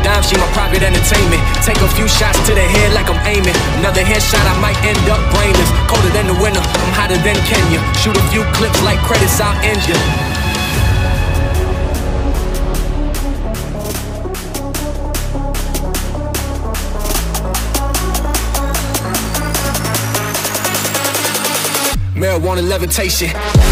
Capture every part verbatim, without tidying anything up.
dime, she my private entertainment. Take a few shots to the head like I'm aiming. Another headshot, I might end up brainless. Colder than the winter, I'm hotter than Kenya. Shoot a few clips like credits, I'll end ya. Marijuana levitation.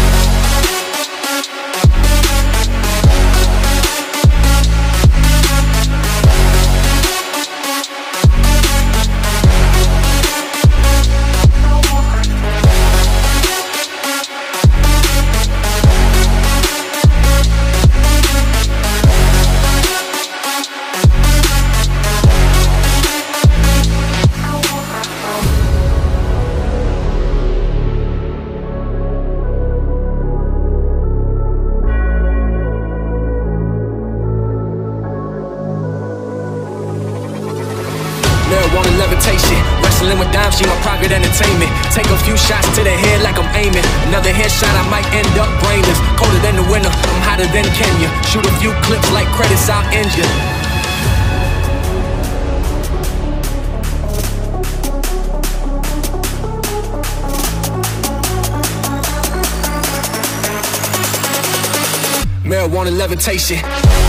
Marijuana levitation, wrestling with dimes, she my private entertainment. Take a few shots to the head like I'm aiming. Another headshot, I might end up brainless. Colder than the winter, I'm hotter than Kenya. Shoot a few clips like credits, I'll end ya. Marijuana levitation.